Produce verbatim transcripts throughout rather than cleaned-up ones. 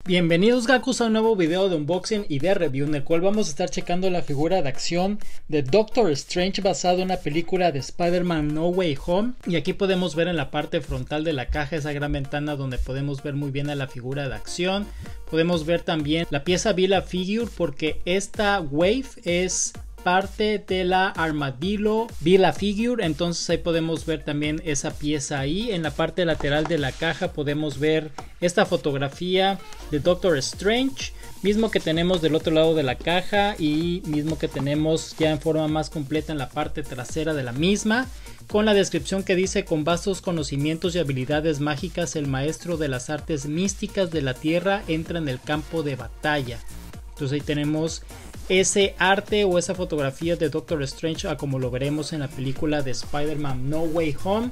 Bienvenidos Gakus a un nuevo video de unboxing y de review en el cual vamos a estar checando la figura de acción de Doctor Strange basado en la película de Spider-Man No Way Home. Y aquí podemos ver en la parte frontal de la caja esa gran ventana donde podemos ver muy bien a la figura de acción. Podemos ver también la pieza Build-A-Figure porque esta Wave es parte de la Armadillo Build-A-Figure, entonces ahí podemos ver también esa pieza ahí. En la parte lateral de la caja podemos ver esta fotografía de Doctor Strange, mismo que tenemos del otro lado de la caja y mismo que tenemos ya en forma más completa en la parte trasera de la misma, con la descripción que dice: con vastos conocimientos y habilidades mágicas, el maestro de las artes místicas de la tierra entra en el campo de batalla. Entonces ahí tenemos ese arte o esa fotografía de Doctor Strange a como lo veremos en la película de Spider-Man No Way Home.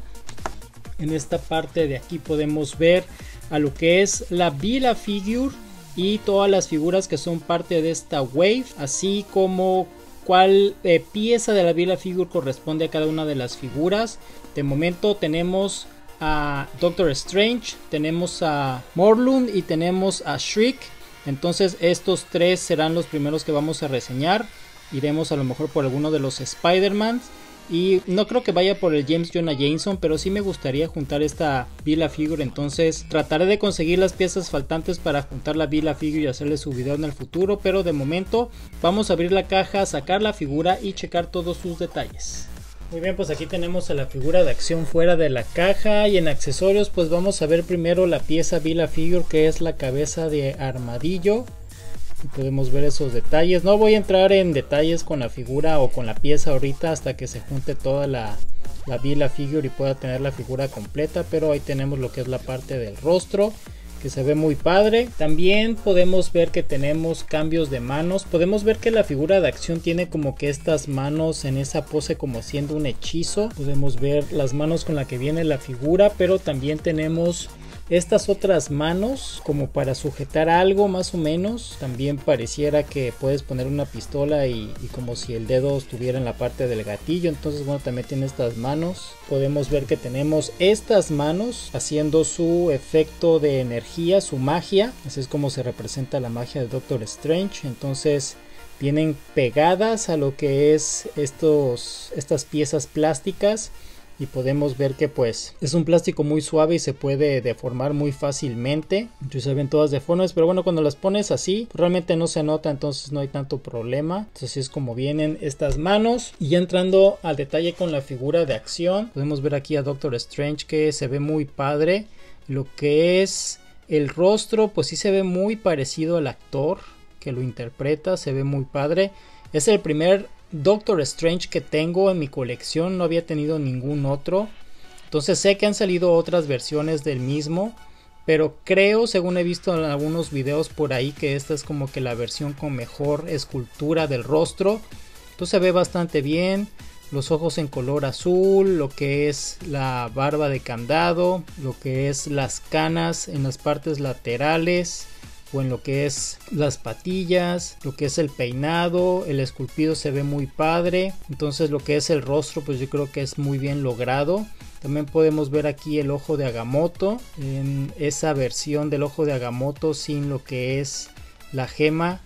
En esta parte de aquí podemos ver a lo que es la Build-A-Figure y todas las figuras que son parte de esta Wave, así como cuál eh, pieza de la Build-A-Figure corresponde a cada una de las figuras. De momento tenemos a Doctor Strange, tenemos a Morlun y tenemos a Shriek. Entonces estos tres serán los primeros que vamos a reseñar. Iremos a lo mejor por alguno de los Spider-Man. Y no creo que vaya por el James Jonah Jameson, pero sí me gustaría juntar esta Build-A-Figure. Entonces trataré de conseguir las piezas faltantes para juntar la Build-A-Figure y hacerle su video en el futuro. Pero de momento vamos a abrir la caja, sacar la figura y checar todos sus detalles. Muy bien, pues aquí tenemos a la figura de acción fuera de la caja, y en accesorios pues vamos a ver primero la pieza Build-A-Figure, que es la cabeza de armadillo. Y podemos ver esos detalles. No voy a entrar en detalles con la figura o con la pieza ahorita hasta que se junte toda la, la Build-A-Figure y pueda tener la figura completa, pero ahí tenemos lo que es la parte del rostro, que se ve muy padre. También podemos ver que tenemos cambios de manos. Podemos ver que la figura de acción tiene como que estas manos en esa pose como siendo un hechizo. Podemos ver las manos con la que viene la figura, pero también tenemos estas otras manos como para sujetar algo más o menos. También pareciera que puedes poner una pistola y, y como si el dedo estuviera en la parte del gatillo. Entonces bueno, también tiene estas manos. Podemos ver que tenemos estas manos haciendo su efecto de energía, su magia. Así es como se representa la magia de Doctor Strange. Entonces vienen pegadas a lo que es estos, estas piezas plásticas. Y podemos ver que pues es un plástico muy suave y se puede deformar muy fácilmente. Entonces se ven todas deformes, pero bueno, cuando las pones así realmente no se nota, entonces no hay tanto problema. Entonces así es como vienen estas manos. Y ya entrando al detalle con la figura de acción, podemos ver aquí a Doctor Strange, que se ve muy padre. Lo que es el rostro pues sí se ve muy parecido al actor que lo interpreta, se ve muy padre. Es el primer Doctor Strange que tengo en mi colección, no había tenido ningún otro. Entonces sé que han salido otras versiones del mismo, pero creo, según he visto en algunos videos por ahí, que esta es como que la versión con mejor escultura del rostro. Entonces se ve bastante bien. Los ojos en color azul, lo que es la barba de candado, lo que es las canas en las partes laterales o en lo que es las patillas, lo que es el peinado, el esculpido se ve muy padre. Entonces lo que es el rostro pues yo creo que es muy bien logrado. También podemos ver aquí el ojo de Agamotto, en esa versión del ojo de Agamotto sin lo que es la gema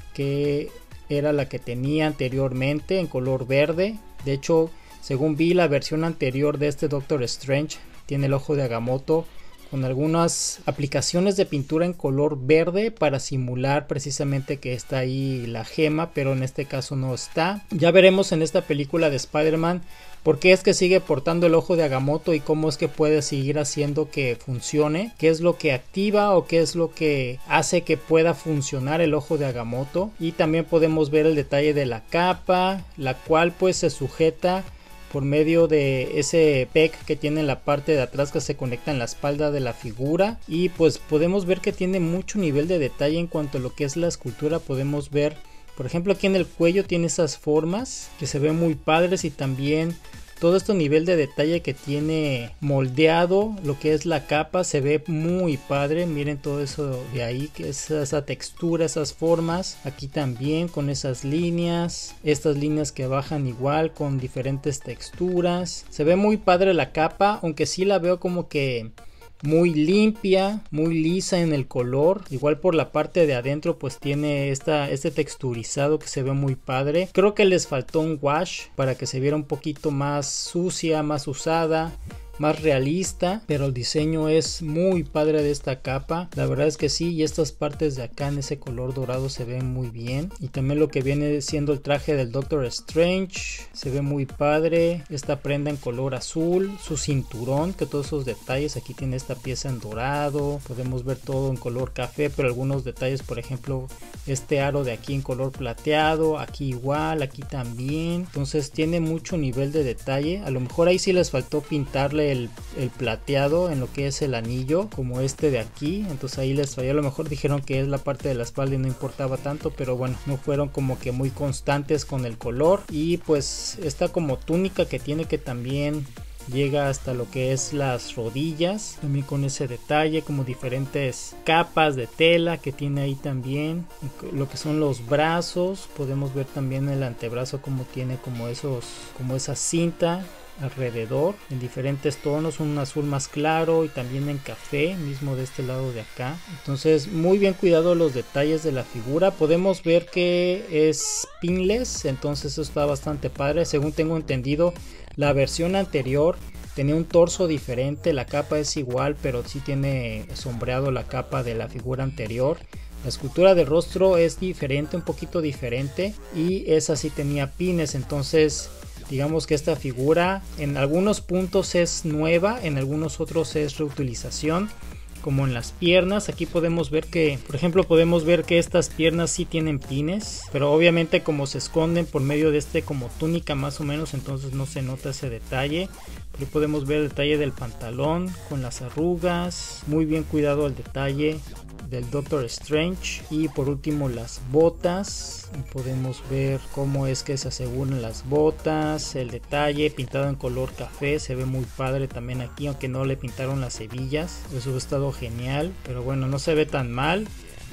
que era la que tenía anteriormente en color verde. De hecho, según vi, la versión anterior de este Doctor Strange tiene el ojo de Agamotto con algunas aplicaciones de pintura en color verde para simular precisamente que está ahí la gema, pero en este caso no está. Ya veremos en esta película de Spider-Man por qué es que sigue portando el ojo de Agamotto y cómo es que puede seguir haciendo que funcione, qué es lo que activa o qué es lo que hace que pueda funcionar el ojo de Agamotto. Y también podemos ver el detalle de la capa, la cual pues se sujeta por medio de ese peg que tiene en la parte de atrás que se conecta en la espalda de la figura. Y pues podemos ver que tiene mucho nivel de detalle en cuanto a lo que es la escultura. Podemos ver, por ejemplo, aquí en el cuello tiene esas formas que se ven muy padres, y también todo este nivel de detalle que tiene moldeado lo que es la capa se ve muy padre. Miren todo eso de ahí, que es esa textura, esas formas. Aquí también con esas líneas, estas líneas que bajan igual con diferentes texturas. Se ve muy padre la capa, aunque sí la veo como que muy limpia, muy lisa en el color. Igual por la parte de adentro pues tiene esta, este texturizado que se ve muy padre. Creo que les faltó un wash para que se viera un poquito más sucia, más usada, más realista, pero el diseño es muy padre de esta capa. La verdad es que sí, y estas partes de acá en ese color dorado se ven muy bien. Y también lo que viene siendo el traje del Doctor Strange se ve muy padre. Esta prenda en color azul, su cinturón, que todos esos detalles. Aquí tiene esta pieza en dorado, podemos ver todo en color café, pero algunos detalles, por ejemplo este aro de aquí en color plateado, aquí igual, aquí también. Entonces tiene mucho nivel de detalle. A lo mejor ahí sí les faltó pintarle El, el plateado en lo que es el anillo, como este de aquí. Entonces ahí les falló. A lo mejor dijeron que es la parte de la espalda y no importaba tanto, pero bueno, no fueron como que muy constantes con el color. Y pues esta como túnica que tiene, que también llega hasta lo que es las rodillas, también con ese detalle, como diferentes capas de tela que tiene ahí también. Lo que son los brazos, podemos ver también el antebrazo como tiene como esos, como esa cinta alrededor en diferentes tonos, un azul más claro y también en café, mismo de este lado de acá. Entonces muy bien cuidado los detalles de la figura. Podemos ver que es pinless, entonces eso está bastante padre. Según tengo entendido, la versión anterior tenía un torso diferente, la capa es igual, pero sí tiene sombreado la capa de la figura anterior. La escultura del rostro es diferente, un poquito diferente, y esa sí tenía pines. Entonces digamos que esta figura en algunos puntos es nueva, en algunos otros es reutilización, como en las piernas. Aquí podemos ver que, por ejemplo, podemos ver que estas piernas sí tienen pines, pero obviamente como se esconden por medio de este como túnica más o menos, entonces no se nota ese detalle. Aquí podemos ver el detalle del pantalón con las arrugas, muy bien cuidado el detalle del Doctor Strange. Y por último las botas, podemos ver cómo es que se aseguran las botas, el detalle pintado en color café, se ve muy padre también aquí, aunque no le pintaron las hebillas, eso ha estado genial, pero bueno, no se ve tan mal.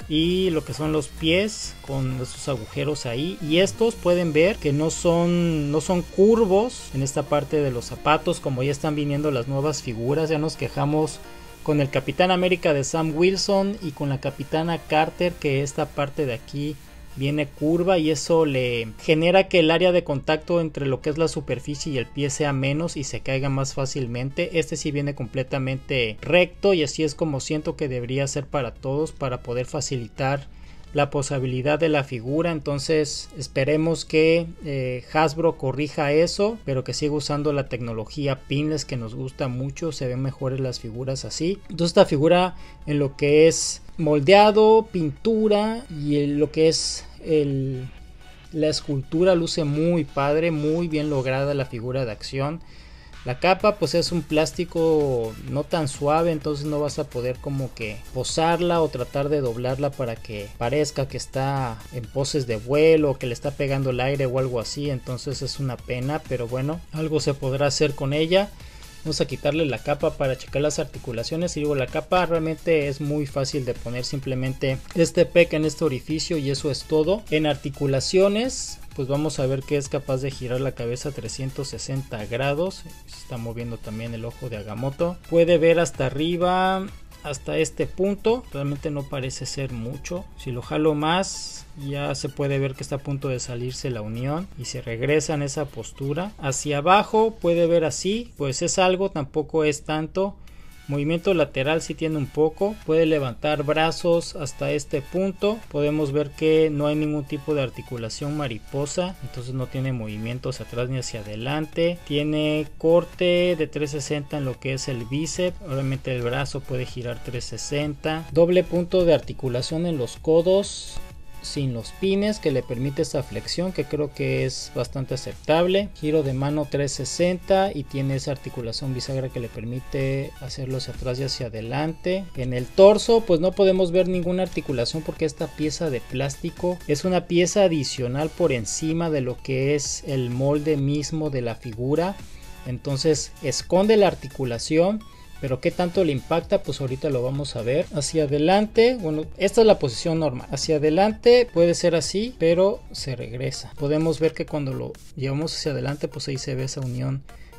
Y lo que son los pies con esos agujeros ahí, y estos pueden ver que no son no son curvos en esta parte de los zapatos, como ya están viniendo las nuevas figuras. Ya nos quejamos con el Capitán América de Sam Wilson y con la Capitana Carter que esta parte de aquí viene curva, y eso le genera que el área de contacto entre lo que es la superficie y el pie sea menos y se caiga más fácilmente. Este sí viene completamente recto, y así es como siento que debería ser para todos, para poder facilitar la posabilidad de la figura. Entonces esperemos que eh, Hasbro corrija eso, pero que siga usando la tecnología pinless que nos gusta mucho. Se ven mejores las figuras así. Entonces esta figura en lo que es moldeado, pintura y en lo que es el, la escultura luce muy padre, muy bien lograda la figura de acción. La capa pues es un plástico no tan suave, entonces no vas a poder como que posarla o tratar de doblarla para que parezca que está en poses de vuelo o que le está pegando el aire o algo así. Entonces es una pena, pero bueno, algo se podrá hacer con ella. Vamos a quitarle la capa para checar las articulaciones. Y digo, la capa realmente es muy fácil de poner, simplemente este peca en este orificio y eso es todo. En articulaciones pues vamos a ver que es capaz de girar la cabeza trescientos sesenta grados. Se está moviendo también el ojo de Agamotto. Puede ver hasta arriba, hasta este punto. Realmente no parece ser mucho. Si lo jalo más, ya se puede ver que está a punto de salirse la unión y se regresa en esa postura. Hacia abajo puede ver así, pues es algo, tampoco es tanto. Movimiento lateral sí tiene un poco. Puede levantar brazos hasta este punto. Podemos ver que no hay ningún tipo de articulación mariposa, entonces no tiene movimientos hacia atrás ni hacia adelante. Tiene corte de trescientos sesenta en lo que es el bíceps. Obviamente el brazo puede girar trescientos sesenta. Doble punto de articulación en los codos, sin los pines, que le permite esa flexión que creo que es bastante aceptable. Giro de mano trescientos sesenta y tiene esa articulación bisagra que le permite hacerlo hacia atrás y hacia adelante. En el torso pues no podemos ver ninguna articulación porque esta pieza de plástico es una pieza adicional por encima de lo que es el molde mismo de la figura, entonces esconde la articulación. Pero qué tanto le impacta, pues ahorita lo vamos a ver. Hacia adelante, bueno, esta es la posición normal. Hacia adelante puede ser así, pero se regresa. Podemos ver que cuando lo llevamos hacia adelante, pues ahí se ve esa unión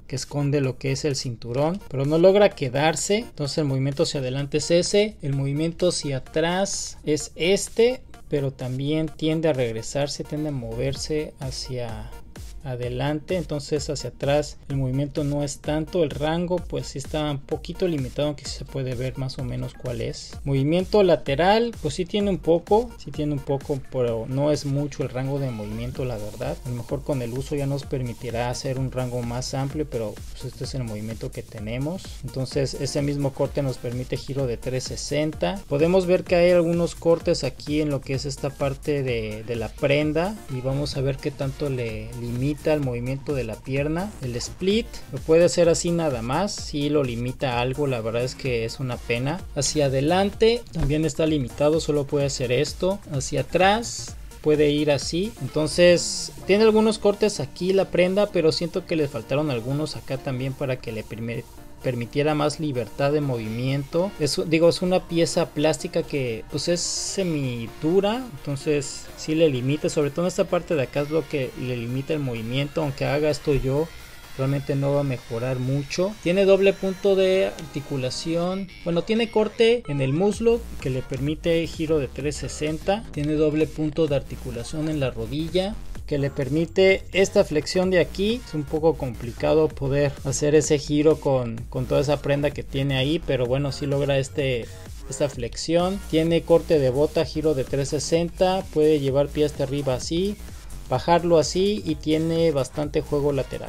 que esconde lo que es el cinturón, pero no logra quedarse. Entonces el movimiento hacia adelante es ese, el movimiento hacia atrás es este, pero también tiende a regresarse, tiende a moverse hacia adelante, entonces hacia atrás el movimiento no es tanto, el rango pues sí está un poquito limitado, aunque sí se puede ver más o menos cuál es. Movimiento lateral pues sí tiene un poco, sí tiene un poco, pero no es mucho el rango de movimiento, la verdad. A lo mejor con el uso ya nos permitirá hacer un rango más amplio, pero pues este es el movimiento que tenemos. Entonces ese mismo corte nos permite giro de trescientos sesenta. Podemos ver que hay algunos cortes aquí en lo que es esta parte de, de la prenda, y vamos a ver qué tanto le limita el movimiento de la pierna. El split lo puede hacer así nada más, si lo limita algo, la verdad es que es una pena. Hacia adelante también está limitado, solo puede hacer esto. Hacia atrás puede ir así, entonces tiene algunos cortes aquí la prenda, pero siento que le faltaron algunos acá también para que le permita permitiera más libertad de movimiento. Es, digo, es una pieza plástica que pues es semi dura, entonces sí le limita, sobre todo en esta parte de acá es lo que le limita el movimiento. Aunque haga esto yo, realmente no va a mejorar mucho. Tiene doble punto de articulación, bueno, tiene corte en el muslo que le permite giro de trescientos sesenta, tiene doble punto de articulación en la rodilla que le permite esta flexión de aquí. Es un poco complicado poder hacer ese giro con, con toda esa prenda que tiene ahí, pero bueno, sí logra este, esta flexión. Tiene corte de bota, giro de trescientos sesenta, puede llevar pie hasta arriba así, bajarlo así, y tiene bastante juego lateral.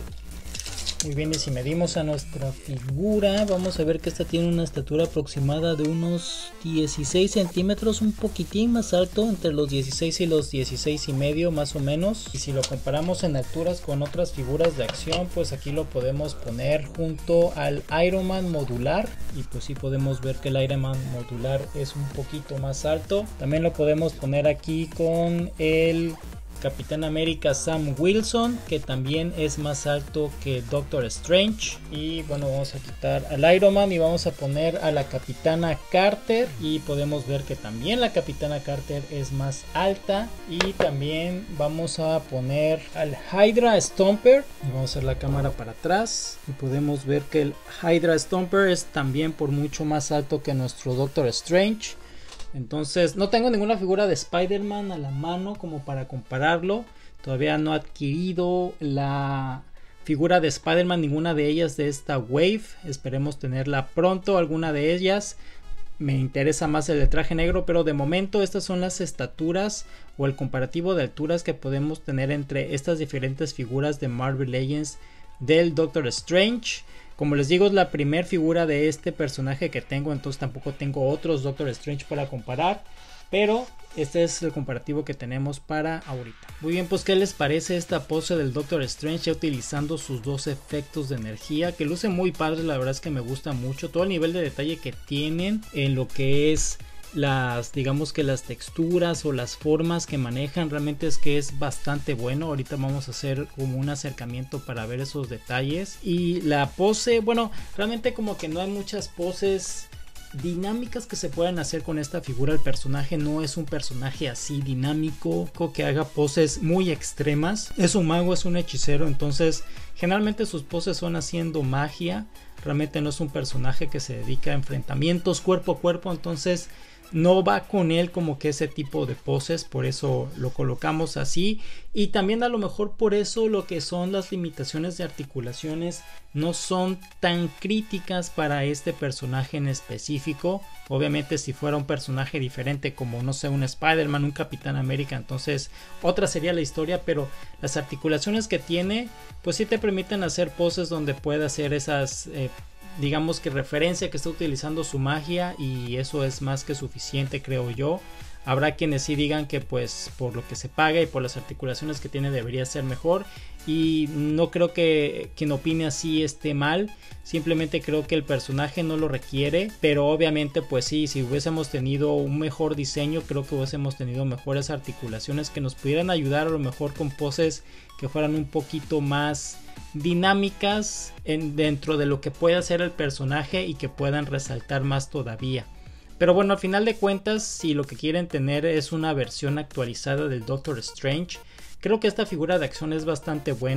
Muy bien, y si medimos a nuestra figura, vamos a ver que esta tiene una estatura aproximada de unos dieciséis centímetros, un poquitín más alto, entre los dieciséis y los dieciséis y medio más o menos. Y si lo comparamos en alturas con otras figuras de acción, pues aquí lo podemos poner junto al Iron Man modular, y pues sí podemos ver que el Iron Man modular es un poquito más alto. También lo podemos poner aquí con el Capitán América Sam Wilson, que también es más alto que Doctor Strange. Y bueno, vamos a quitar al Iron Man y vamos a poner a la Capitana Carter, y podemos ver que también la Capitana Carter es más alta. Y también vamos a poner al Hydra Stomper, y vamos a hacer la cámara para atrás y podemos ver que el Hydra Stomper es también por mucho más alto que nuestro Doctor Strange. Entonces no tengo ninguna figura de Spider-Man a la mano como para compararlo. Todavía no he adquirido la figura de Spider-Man, ninguna de ellas de esta wave. Esperemos tenerla pronto, alguna de ellas. Me interesa más el de traje negro, pero de momento estas son las estaturas o el comparativo de alturas que podemos tener entre estas diferentes figuras de Marvel Legends del Doctor Strange. Como les digo, es la primera figura de este personaje que tengo, entonces tampoco tengo otros Doctor Strange para comparar, pero este es el comparativo que tenemos para ahorita. Muy bien, pues ¿qué les parece esta pose del Doctor Strange ya utilizando sus dos efectos de energía? Que luce muy padre, la verdad es que me gusta mucho todo el nivel de detalle que tienen en lo que es las, digamos que las texturas o las formas que manejan. Realmente es que es bastante bueno. Ahorita vamos a hacer como un acercamiento para ver esos detalles. Y la pose, bueno, realmente como que no hay muchas poses dinámicas que se puedan hacer con esta figura. El personaje no es un personaje así dinámico que haga poses muy extremas. Es un mago, es un hechicero, entonces generalmente sus poses son haciendo magia. Realmente no es un personaje que se dedica a enfrentamientos cuerpo a cuerpo, entonces no va con él como que ese tipo de poses, por eso lo colocamos así. Y también a lo mejor por eso lo que son las limitaciones de articulaciones no son tan críticas para este personaje en específico. Obviamente si fuera un personaje diferente como no sé un Spider-Man, un Capitán América, entonces otra sería la historia, pero las articulaciones que tiene pues sí te permiten hacer poses donde puede hacer esas eh, digamos que referencia que está utilizando su magia, y eso es más que suficiente, creo yo. Habrá quienes sí digan que pues por lo que se paga y por las articulaciones que tiene debería ser mejor, y no creo que quien opine así esté mal. Simplemente creo que el personaje no lo requiere, pero obviamente pues sí, si hubiésemos tenido un mejor diseño, creo que hubiésemos tenido mejores articulaciones que nos pudieran ayudar a lo mejor con poses que fueran un poquito más dinámicas en, dentro de lo que puede hacer el personaje, y que puedan resaltar más todavía. Pero bueno, al final de cuentas, si lo que quieren tener es una versión actualizada del Doctor Strange, creo que esta figura de acción es bastante buena.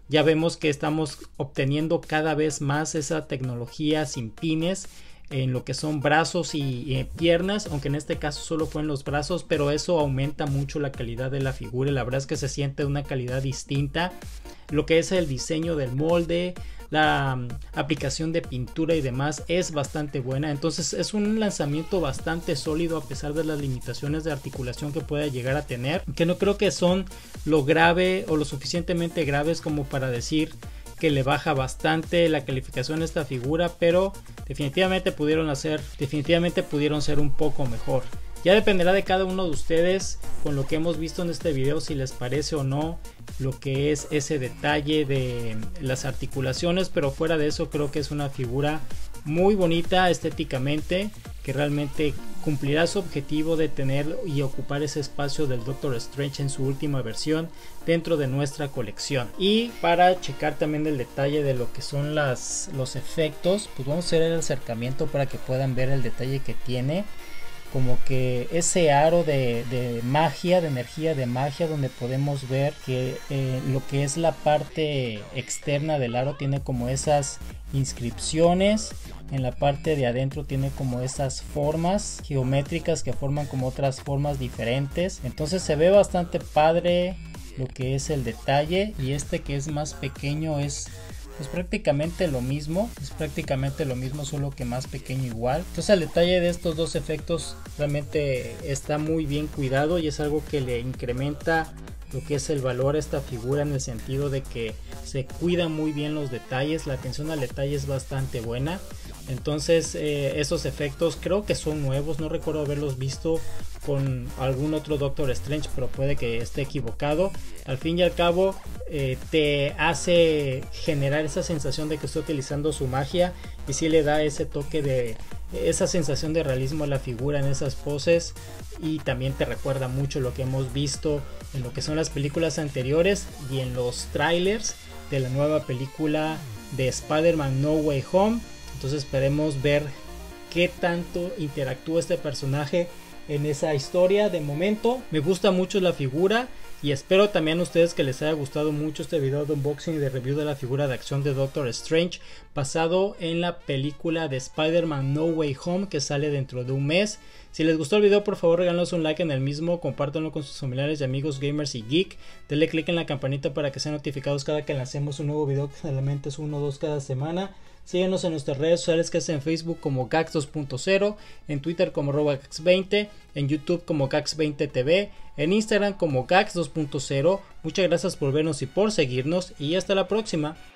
Ya vemos que estamos obteniendo cada vez más esa tecnología sin pines en lo que son brazos y, y piernas, aunque en este caso solo fue en los brazos, pero eso aumenta mucho la calidad de la figura y la verdad es que se siente una calidad distinta. Lo que es el diseño del molde, la um, aplicación de pintura y demás es bastante buena, entonces es un lanzamiento bastante sólido a pesar de las limitaciones de articulación que pueda llegar a tener, que no creo que son lo grave o lo suficientemente graves como para decir que le baja bastante la calificación a esta figura, pero definitivamente pudieron hacer, definitivamente pudieron ser un poco mejor. Ya dependerá de cada uno de ustedes con lo que hemos visto en este video si les parece o no lo que es ese detalle de las articulaciones, pero fuera de eso creo que es una figura muy bonita estéticamente, que realmente cumplirá su objetivo de tener y ocupar ese espacio del Doctor Strange en su última versión dentro de nuestra colección. Y para checar también el detalle de lo que son las, los efectos, pues vamos a hacer el acercamiento para que puedan ver el detalle que tiene. Como que ese aro de, de magia, de energía de magia, donde podemos ver que eh, lo que es la parte externa del aro tiene como esas inscripciones. En la parte de adentro tiene como esas formas geométricas que forman como otras formas diferentes. Entonces se ve bastante padre lo que es el detalle. Y este que es más pequeño es pues prácticamente lo mismo, es prácticamente lo mismo, solo que más pequeño igual. Entonces el detalle de estos dos efectos realmente está muy bien cuidado y es algo que le incrementa lo que es el valor a esta figura, en el sentido de que se cuidan muy bien los detalles, la atención al detalle es bastante buena. Entonces eh, esos efectos creo que son nuevos, no recuerdo haberlos visto con algún otro Doctor Strange, pero puede que esté equivocado. Al fin y al cabo eh, te hace generar esa sensación de que está utilizando su magia y sí le da ese toque de esa sensación de realismo a la figura en esas poses, y también te recuerda mucho lo que hemos visto en lo que son las películas anteriores y en los trailers de la nueva película de Spider-Man No Way Home. Entonces esperemos ver qué tanto interactúa este personaje en esa historia. De momento me gusta mucho la figura y espero también a ustedes que les haya gustado mucho este video de unboxing y de review de la figura de acción de Doctor Strange basado en la película de Spider-Man No Way Home, que sale dentro de un mes. Si les gustó el video, por favor regálanos un like en el mismo, compártanlo con sus familiares y amigos gamers y geek, denle click en la campanita para que sean notificados cada que lancemos un nuevo video, que generalmente es uno o dos cada semana. Síguenos en nuestras redes sociales, que es en Facebook como Gax dos punto cero, en Twitter como arroba Gax veinte, en YouTube como Gax veinte T V, en Instagram como Gax dos punto cero. Muchas gracias por vernos y por seguirnos, y hasta la próxima.